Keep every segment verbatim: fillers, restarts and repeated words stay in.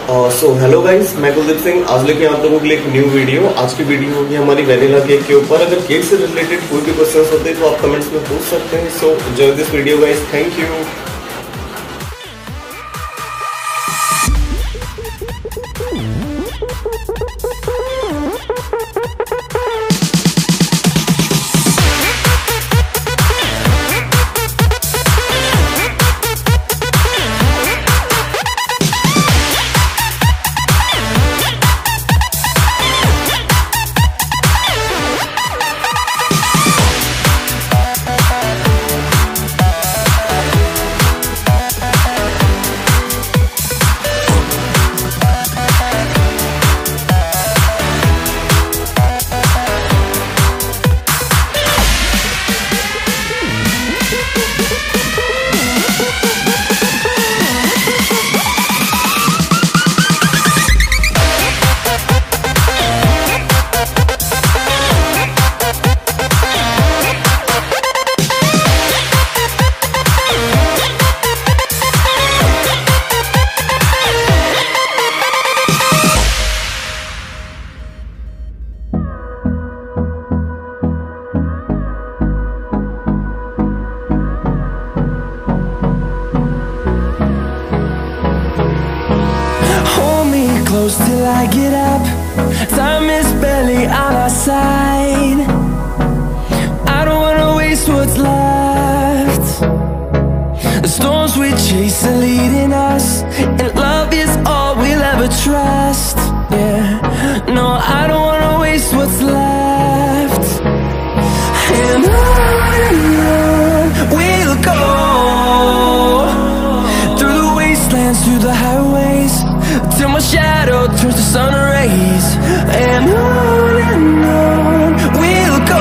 So hello guys, मैं कुलदीप सिंह आज लेके आप लोगों के लिए एक न्यू वीडियो। आज की वीडियो होगी हमारी वेनिला केक के ऊपर। अगर केक से रिलेटेड कोई भी क्वेश्चंस होते हैं तो आप कमेंट्स में पूछ सकते हैं। So enjoy this video guys, thank you. Close till I get up. Time is barely on our side. I don't wanna waste what's left. The storms we chase are leading us, and love is all we'll ever trust. Yeah, no, I don't wanna waste what's left. And on and on we'll go, through the wastelands, through the highways, till my shadow turns to sun rays. And on and on we'll go,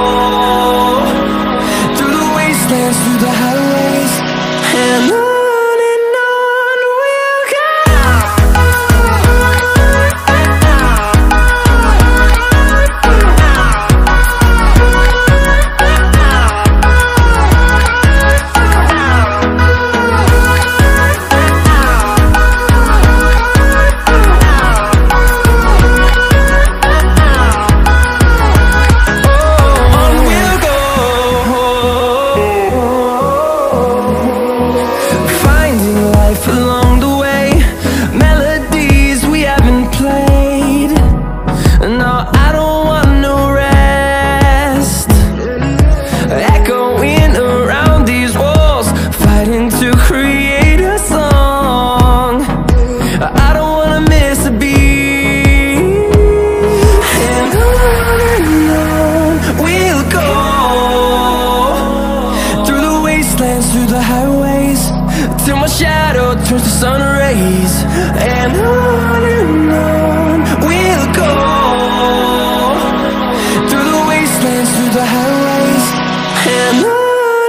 through the wastelands, through the highways, and on. Through the highways, till my shadow turns to sun rays. And on and on we'll go, through the wastelands, through the highways, and on.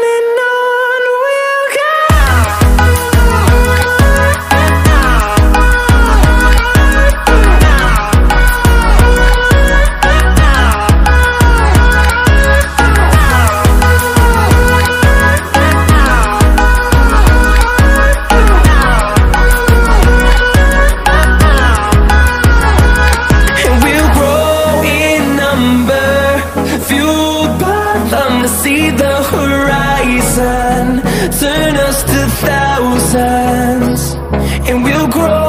See the horizon, turn us to thousands, and we'll grow.